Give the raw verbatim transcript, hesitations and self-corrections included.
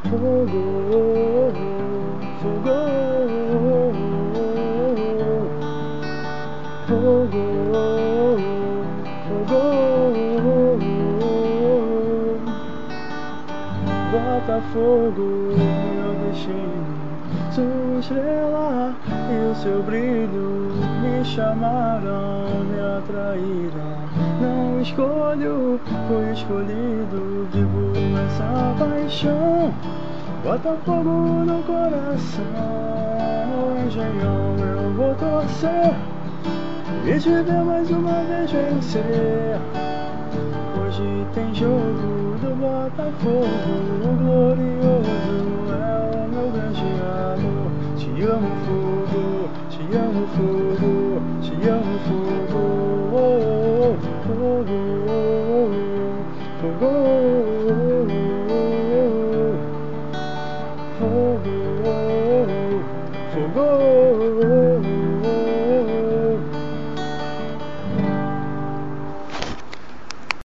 fogo, fogo, fogo, fogo, bota fogo no meu destino. Sua estrela e o seu brilho me chamaram, me atraíram. Não escolho, fui escolhido, vivo essa paixão. Bota fogo no coração, engenhão, eu vou torcer e te ver mais uma vez vencer. Hoje tem jogo do Botafogo, o glorioso é o meu grande amor. Te amo, fogo, te amo, fogo, te amo, fogo, oh, fogo, fogo, fogo, fogo.